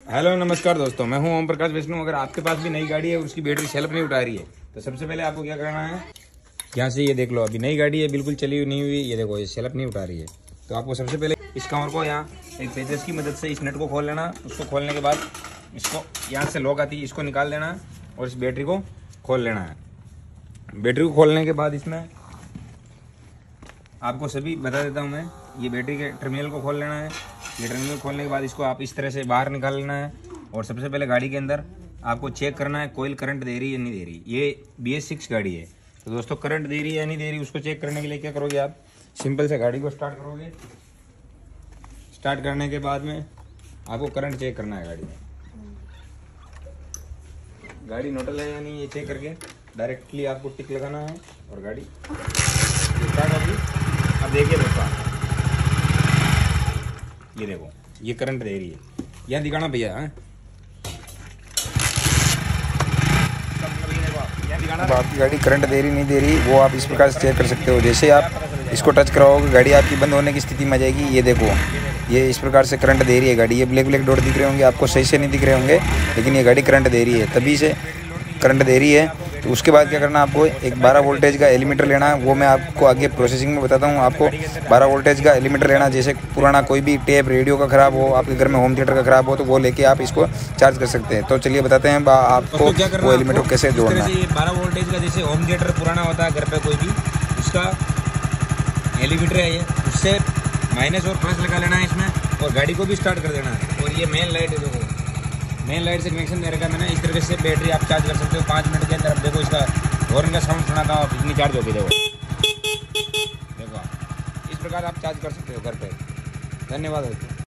Hello नमस्कार दोस्तों, मैं हूं ओम प्रकाश विष्णु। अगर आपके पास भी नई गाड़ी है और उसकी बैटरी सेल्फ नहीं उठा रही है तो सबसे पहले आपको क्या करना है, यहाँ से ये देख लो, अभी नई गाड़ी है, बिल्कुल चली हुई नहीं हुई, ये देखो ये सेल्फ नहीं उठा रही है। तो आपको सबसे पहले इस कवर को यहाँ एक पेचेस की मदद से इस नट को खोल लेना। उसको खोलने के बाद इसको यहाँ से लॉक आती है, इसको निकाल देना और इस बैटरी को खोल लेना है। बैटरी को खोलने के बाद इसमें आपको सभी बता देता हूँ मैं, ये बैटरी के टर्मिनल को खोल लेना है। ये टर्मिनल खोलने के बाद इसको आप इस तरह से बाहर निकाल लेना है और सबसे पहले गाड़ी के अंदर आपको चेक करना है कोयल करंट दे रही है या नहीं दे रही। ये BS6 गाड़ी है तो दोस्तों करंट दे रही है या नहीं दे रही उसको चेक करने के लिए क्या करोगे आप, सिंपल से गाड़ी को स्टार्ट करोगे। स्टार्ट करने के बाद में आपको करंट चेक करना है गाड़ी में, गाड़ी न्यूट्रल है या नहीं ये चेक करके डायरेक्टली आपको टिक लगाना है और गाड़ी स्टार्ट होगी। अब देखिए दोस्तों, ये देखो ये करंट दे रही है, यहाँ दिखाना भैया है, अब आपकी गाड़ी करंट दे रही नहीं दे रही वो आप इस प्रकार से चेक कर सकते हो। जैसे आप इसको टच कराओगे गाड़ी आपकी बंद होने की स्थिति में आ जाएगी। ये देखो ये इस प्रकार से करंट दे रही है गाड़ी। ये ब्लैक ब्लैक डॉट दिख रहे होंगे आपको, सही से नहीं दिख रहे होंगे, लेकिन ये गाड़ी करंट दे रही है, तभी से करंट दे रही है। तो उसके बाद क्या करना, आपको एक 12 वोल्टेज का एलीमीटर लेना है। वो मैं आपको आगे प्रोसेसिंग में बताता हूँ। आपको 12 वोल्टेज का एलीमीटर लेना, जैसे पुराना कोई भी टेप रेडियो का ख़राब हो, आपके घर में होम थिएटर का ख़राब हो तो वो लेके आप इसको चार्ज कर सकते हैं। तो चलिए बताते हैं आपको वो एलीमीटर कैसे जोड़ना है। 12 वोल्टेज का जैसे होम थिएटर पुराना होता है घर पे कोई भी, उसका एलीमीटर है ये, उससे माइनस और प्लस लगा लेना है इसमें और गाड़ी को भी स्टार्ट कर देना है। और ये मेन लाइट है, देखो मेन लाइट से कनेक्शन दे रखा है मैंने। इस तरीके से बैटरी आप चार्ज कर सकते हो 5 मिनट के अंदर। अब देखो इसका हॉर्न का साउंड सुनाता हूँ, इतनी चार्ज होगी। देखो इस प्रकार आप चार्ज कर सकते हो घर पे। धन्यवाद दोस्तों।